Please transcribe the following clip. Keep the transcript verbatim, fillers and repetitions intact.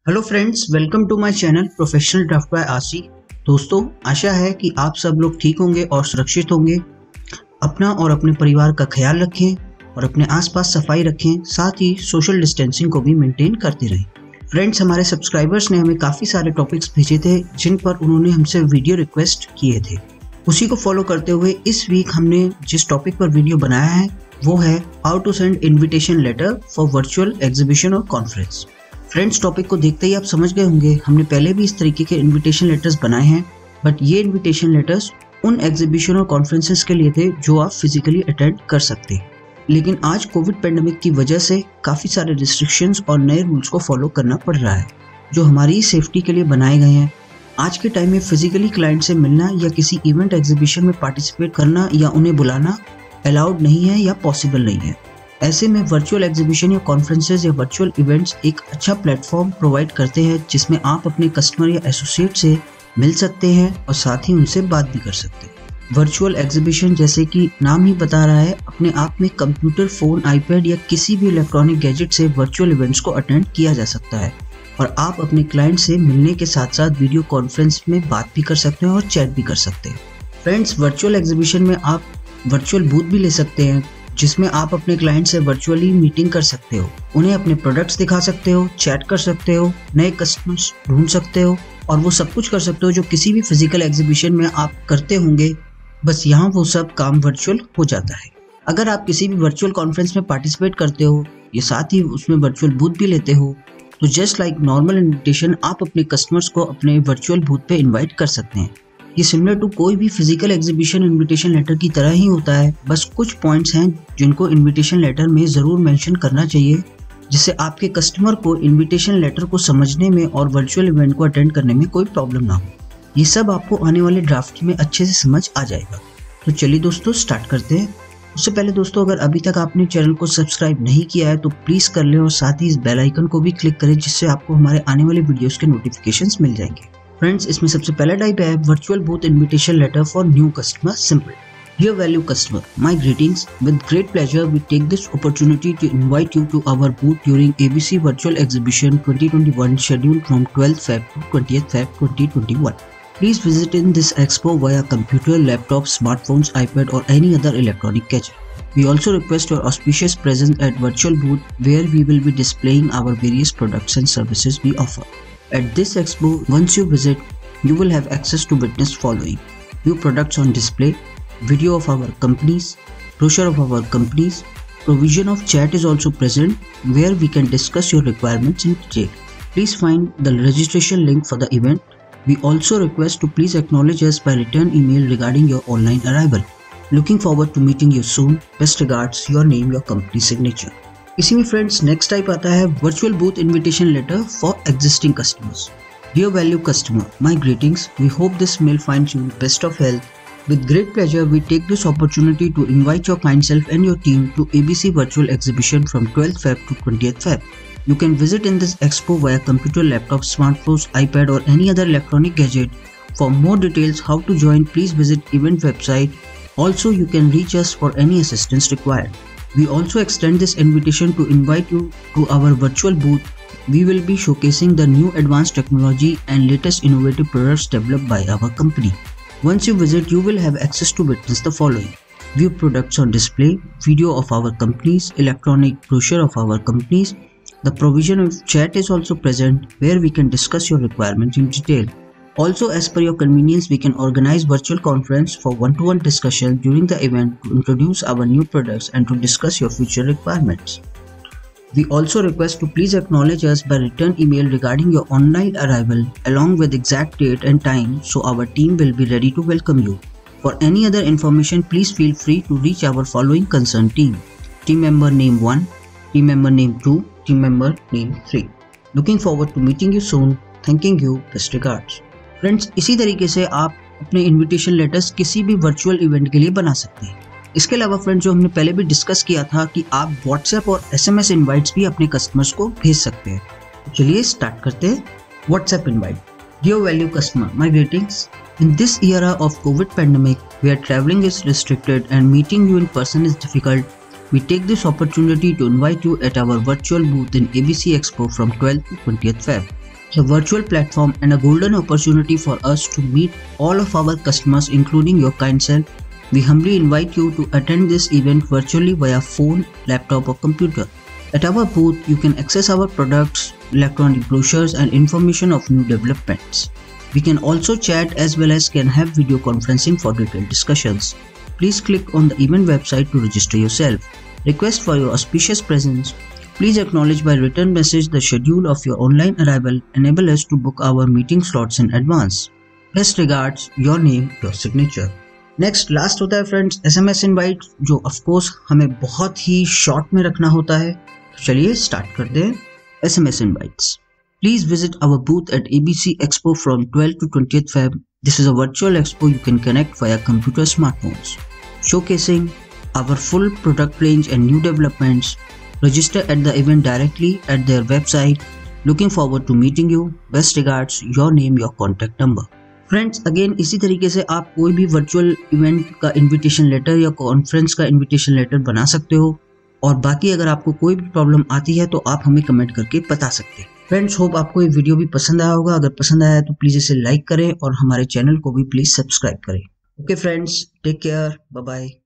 Hello friends, welcome to my channel professional draft by Ashi. दोस्तों, आशा है कि आप सब लोग ठीक होंगे और सुरक्षित होंगे। अपना और अपने परिवार का ख्याल रखें और अपने आसपास सफाई रखें, साथ ही सोशल डिस्टेंसिंग को भी मेंटेन करते रहें। फ्रेंड्स, हमारे सब्सक्राइबर्स ने हमें काफ़ी सारे टॉपिक्स भेजे थे जिन पर उन्होंने हमसे वीडियो रिक्वेस्ट किए थे। उसी को फॉलो करते हुए इस वीक हमने जिस टॉपिक पर वीडियो बनाया है वो है how to send invitation letter for virtual exhibition और कॉन्फ्रेंस। फ्रेंड्स, टॉपिक को देखते ही आप समझ गए होंगे हमने पहले भी इस तरीके के इनविटेशन लेटर्स बनाए हैं, बट ये इनविटेशन लेटर्स उन एग्जीबिशन और कॉन्फ्रेंसेस के लिए थे जो आप फिजिकली अटेंड कर सकते हैं। लेकिन आज कोविड पेंडेमिक की वजह से काफ़ी सारे रिस्ट्रिक्शंस और नए रूल्स को फॉलो करना पड़ रहा है जो हमारी सेफ्टी के लिए बनाए गए हैं। आज के टाइम में फिजिकली क्लाइंट से मिलना या किसी इवेंट एग्जीबिशन में पार्टिसिपेट करना या उन्हें बुलाना अलाउड नहीं है या पॉसिबल नहीं है। ऐसे में वर्चुअल एग्जीबिशन या कॉन्फ्रेंसेस या वर्चुअल इवेंट्स एक अच्छा प्लेटफॉर्म प्रोवाइड करते हैं जिसमें आप अपने कस्टमर या एसोसिएट से मिल सकते हैं और साथ ही उनसे बात भी कर सकते हैं। वर्चुअल एग्जीबिशन, जैसे कि नाम ही बता रहा है, अपने आप में कंप्यूटर, फोन, आईपैड या किसी भी इलेक्ट्रॉनिक गैजेट से वर्चुअल इवेंट्स को अटेंड किया जा सकता है और आप अपने क्लाइंट से मिलने के साथ साथ वीडियो कॉन्फ्रेंस में बात भी कर सकते हैं और चैट भी कर सकते हैं। फ्रेंड्स, वर्चुअल एग्जीबिशन में आप वर्चुअल बूथ भी ले सकते हैं जिसमें आप अपने क्लाइंट से वर्चुअली मीटिंग कर सकते हो, उन्हें अपने प्रोडक्ट्स दिखा सकते हो, चैट कर सकते हो, नए कस्टमर्स ढूंढ सकते हो और वो सब कुछ कर सकते हो जो किसी भी फिजिकल एग्जीबिशन में आप करते होंगे। बस यहाँ वो सब काम वर्चुअल हो जाता है। अगर आप किसी भी वर्चुअल कॉन्फ्रेंस में पार्टिसिपेट करते हो या साथ ही उसमें वर्चुअल बूथ भी लेते हो तो जस्ट लाइक नॉर्मल इन्विटेशन आप अपने कस्टमर्स को अपने वर्चुअल बूथ पे इन्वाइट कर सकते हैं। ये सिमिलर टू कोई भी फिजिकल एग्जीबिशन इनविटेशन लेटर की तरह ही होता है, बस कुछ पॉइंट्स हैं जिनको इनविटेशन लेटर में ज़रूर मेंशन करना चाहिए जिससे आपके कस्टमर को इनविटेशन लेटर को समझने में और वर्चुअल इवेंट को अटेंड करने में कोई प्रॉब्लम ना हो। ये सब आपको आने वाले ड्राफ्ट में अच्छे से समझ आ जाएगा। तो चलिए दोस्तों, स्टार्ट करते हैं। उससे पहले दोस्तों, अगर अभी तक आपने चैनल को सब्सक्राइब नहीं किया है तो प्लीज़ कर लें और साथ ही इस बेल आइकन को भी क्लिक करें जिससे आपको हमारे आने वाले वीडियोज़ के नोटिफिकेशंस मिल जाएंगे। फ्रेंड्स, इसमें सबसे पहला टाइप है virtual booth invitation letter for new customer. Simple. Dear value customer, my greetings. With great pleasure, we take this opportunity to invite you to our booth during A B C Virtual Exhibition twenty twenty-one, scheduled from twelfth February to twentieth February twenty twenty-one. Please visit in this expo via computer, laptop, smartphones, iPad, or any other electronic gadget. We also request your auspicious presence at virtual booth where we will be displaying our various products and services we offer. At this expo, once you visit, you will have access to witness following: new products on display, video of our companies, brochure of our companies, provision of chat is also present where we can discuss your requirements in detail. Please find the registration link for the event. We also request to please acknowledge us by return email regarding your online arrival. Looking forward to meeting you soon. Best regards, your name, your company signature. इसी में friends next type आता है virtual booth invitation letter for existing customers. Dear value customer, my greetings. We hope this mail finds you best of health. With great pleasure, we take this opportunity to invite your kind self and your team to A B C Virtual Exhibition from twelfth February to twentieth February. You can visit in this expo via computer, laptop, smartphones, iPad, or any other electronic gadget. For more details how to join, please visit event website. Also, you can reach us for any assistance required. We also extend this invitation to invite you to our virtual booth. We will be showcasing the new advanced technology and latest innovative products developed by our company. Once you visit, you will have access to witness the following: view products on display, video of our companies, electronic brochure of our companies. The provision of chat is also present where we can discuss your requirements in detail. Also, as per your convenience, we can organize virtual conference for one-to-one discussion during the event to introduce our new products and to discuss your future requirements. We also request to please acknowledge us by return email regarding your online arrival along with exact date and time so our team will be ready to welcome you. For any other information, please feel free to reach our following concerned team: team member name one, team member name two, team member name three. Looking forward to meeting you soon. Thanking you. Best regards. Friends, इसी तरीके से आप अपने invitation letters किसी भी virtual event के लिए बना सकते हैं। इसके अलावा फ्रेंड्स, जो हमने पहले भी डिस्कस किया था कि आप व्हाट्सएप और एसएमएस इनवाइट्स भी अपने कस्टमर्स को भेज सकते हैं। तो चलिए स्टार्ट करते हैं। WhatsApp invite. Dear value customer, my greetings. In this era of COVID pandemic, where traveling is restricted and meeting you in person is difficult, we take this opportunity to invite you at our virtual booth in A B C Expo from twelfth to twentieth February. a virtual platform and a golden opportunity for us to meet all of our customers, including your kind self. We humbly invite you to attend this event virtually via phone, laptop or computer. At our booth, you can access our products, electronic brochures and information of new developments. We can also chat as well as can have video conferencing for detailed discussions. Please click on the event website to register yourself. Request for your auspicious presence. Please acknowledge by written message the schedule of your online arrival. Enable us to book our meeting slots in advance. Best regards, your name, your signature. Next last होता है friends SMS invite, जो of course हमें बहुत ही short में रखना होता है। तो चलिए स्टार्ट करते हैं। SMS invites, please visit our booth at ABC expo from twelfth to twentieth Feb. This is a virtual expo you can connect via computer smartphones, showcasing our full product range and new developments. Register at the event directly at their website. Looking forward to meeting you. Best regards, your name, your contact number. Friends again इसी तरीके से आप कोई भी virtual event का invitation letter या conference का invitation letter बना सकते हो। और बाकी अगर आपको कोई भी प्रॉब्लम आती है तो आप हमें कमेंट करके बता सकते हैं। फ्रेंड्स होप आपको ये वीडियो भी पसंद आया होगा। अगर पसंद आया तो प्लीज़ इसे लाइक करें और हमारे चैनल को भी प्लीज़ सब्सक्राइब करें। Okay friends, take care, bye bye.